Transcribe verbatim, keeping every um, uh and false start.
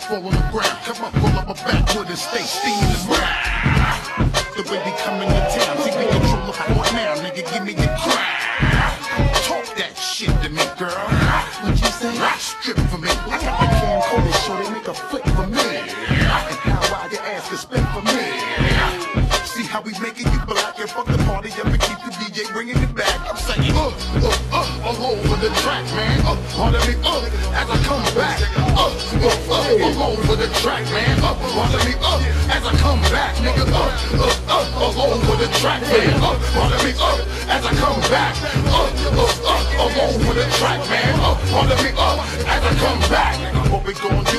fall on the ground. Come up, roll up a backwood and stay steaming the ground. The way we coming to town, see we control the fort now, nigga, give me your crown. Talk that shit to me, girl. What you say? Strip for me. I got the camcorder so they make a flip for me. And how wide your ass can spin for me. See how we making you black and fuck the party up and keep the D J bringing it back. I'm saying, uh, uh, uh, all over the track, man. Uh, pardon me, uh, as I come back. Uh, uh, uh, all over the track, man. Uh, pardon me, uh, as I come back, nigga. Uh, uh, uh, all over the track, man. Uh, pardon me, uh, as I come back. Uh, uh, uh, all over the track, man. Uh, pardon me, uh, as I come back. What we gon' do?